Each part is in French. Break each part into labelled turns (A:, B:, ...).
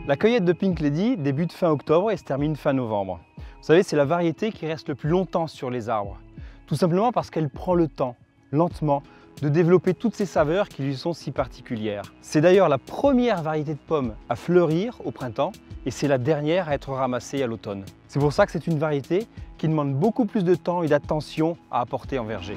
A: La cueillette de Pink Lady débute fin octobre et se termine fin novembre. Vous savez, c'est la variété qui reste le plus longtemps sur les arbres. Tout simplement parce qu'elle prend le temps, lentement, de développer toutes ces saveurs qui lui sont si particulières. C'est d'ailleurs la première variété de pommes à fleurir au printemps et c'est la dernière à être ramassée à l'automne. C'est pour ça que c'est une variété qui demande beaucoup plus de temps et d'attention à apporter en verger.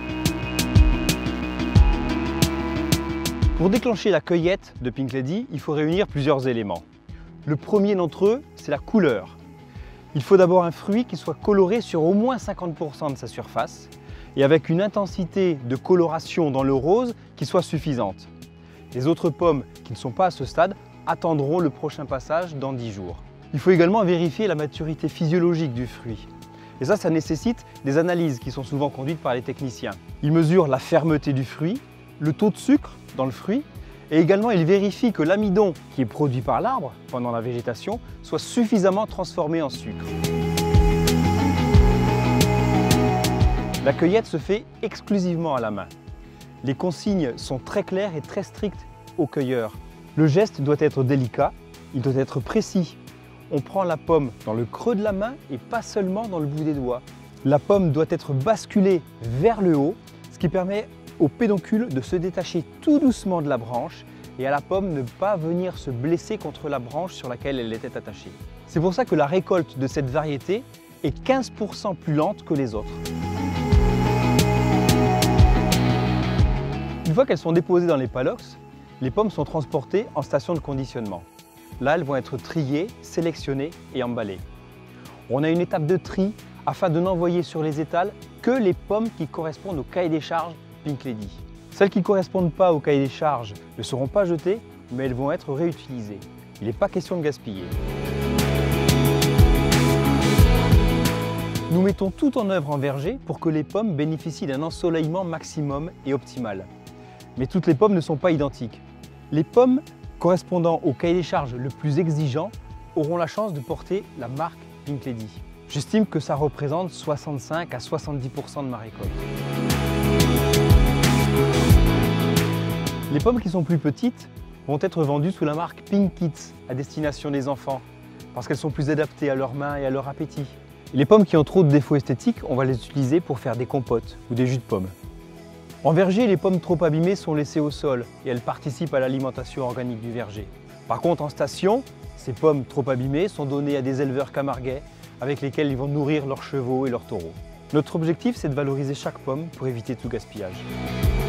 A: Pour déclencher la cueillette de Pink Lady, il faut réunir plusieurs éléments. Le premier d'entre eux, c'est la couleur. Il faut d'abord un fruit qui soit coloré sur au moins 50% de sa surface et avec une intensité de coloration dans le rose qui soit suffisante. Les autres pommes qui ne sont pas à ce stade attendront le prochain passage dans 10 jours. Il faut également vérifier la maturité physiologique du fruit. Et ça nécessite des analyses qui sont souvent conduites par les techniciens. Ils mesurent la fermeté du fruit, le taux de sucre dans le fruit et également ils vérifient que l'amidon qui est produit par l'arbre pendant la végétation soit suffisamment transformé en sucre. La cueillette se fait exclusivement à la main. Les consignes sont très claires et très strictes aux cueilleurs. Le geste doit être délicat, il doit être précis. On prend la pomme dans le creux de la main et pas seulement dans le bout des doigts. La pomme doit être basculée vers le haut, ce qui permet au pédoncule de se détacher tout doucement de la branche et à la pomme ne pas venir se blesser contre la branche sur laquelle elle était attachée. C'est pour ça que la récolte de cette variété est 15% plus lente que les autres. Une fois qu'elles sont déposées dans les palox, les pommes sont transportées en station de conditionnement. Là, elles vont être triées, sélectionnées et emballées. On a une étape de tri afin de n'envoyer sur les étals que les pommes qui correspondent au cahier des charges Pink Lady. Celles qui ne correspondent pas au cahier des charges ne seront pas jetées, mais elles vont être réutilisées. Il n'est pas question de gaspiller. Nous mettons tout en œuvre en verger pour que les pommes bénéficient d'un ensoleillement maximum et optimal. Mais toutes les pommes ne sont pas identiques. Les pommes correspondant au cahier des charges le plus exigeant auront la chance de porter la marque Pink Lady. J'estime que ça représente 65 à 70% de ma récolte. Les pommes qui sont plus petites vont être vendues sous la marque Pink Kids à destination des enfants parce qu'elles sont plus adaptées à leurs mains et à leur appétit. Les pommes qui ont trop de défauts esthétiques, on va les utiliser pour faire des compotes ou des jus de pommes. En verger, les pommes trop abîmées sont laissées au sol et elles participent à l'alimentation organique du verger. Par contre, en station, ces pommes trop abîmées sont données à des éleveurs camarguais avec lesquels ils vont nourrir leurs chevaux et leurs taureaux. Notre objectif, c'est de valoriser chaque pomme pour éviter tout gaspillage.